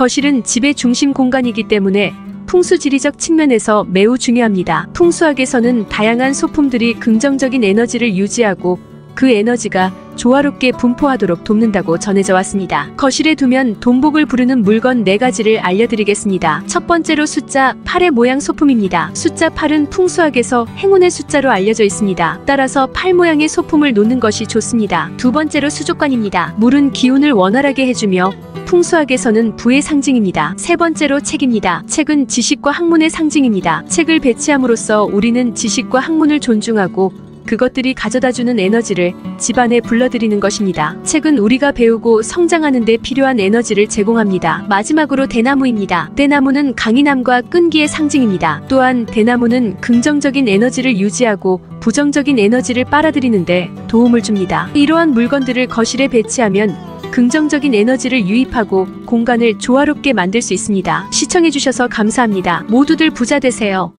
거실은 집의 중심 공간이기 때문에 풍수지리적 측면에서 매우 중요합니다. 풍수학에서는 다양한 소품들이 긍정적인 에너지를 유지하고 그 에너지가 조화롭게 분포하도록 돕는다고 전해져 왔습니다. 거실에 두면 돈복을 부르는 물건 4가지를 알려드리겠습니다. 첫 번째로 숫자 8의 모양 소품입니다. 숫자 8은 풍수학에서 행운의 숫자로 알려져 있습니다. 따라서 8 모양의 소품을 놓는 것이 좋습니다. 두 번째로 수족관입니다. 물은 기운을 원활하게 해주며 풍수학에서는 부의 상징입니다. 세 번째로 책입니다. 책은 지식과 학문의 상징입니다. 책을 배치함으로써 우리는 지식과 학문을 존중하고 그것들이 가져다주는 에너지를 집안에 불러들이는 것입니다. 책은 우리가 배우고 성장하는 데 필요한 에너지를 제공합니다. 마지막으로 대나무입니다. 대나무는 강인함과 끈기의 상징입니다. 또한 대나무는 긍정적인 에너지를 유지하고 부정적인 에너지를 빨아들이는데 도움을 줍니다. 이러한 물건들을 거실에 배치하면 긍정적인 에너지를 유입하고 공간을 조화롭게 만들 수 있습니다. 시청해주셔서 감사합니다. 모두들 부자 되세요.